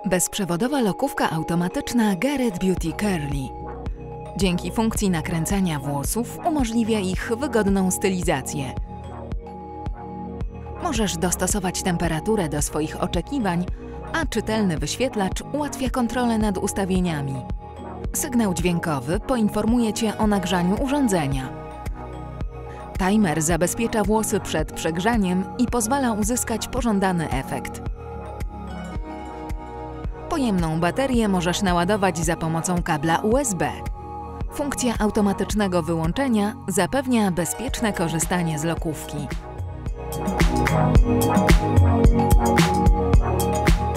Bezprzewodowa lokówka automatyczna Garrett Beauty Curly. Dzięki funkcji nakręcania włosów umożliwia ich wygodną stylizację. Możesz dostosować temperaturę do swoich oczekiwań, a czytelny wyświetlacz ułatwia kontrolę nad ustawieniami. Sygnał dźwiękowy poinformuje Cię o nagrzaniu urządzenia. Timer zabezpiecza włosy przed przegrzaniem i pozwala uzyskać pożądany efekt. Pojemną baterię możesz naładować za pomocą kabla USB. Funkcja automatycznego wyłączenia zapewnia bezpieczne korzystanie z lokówki.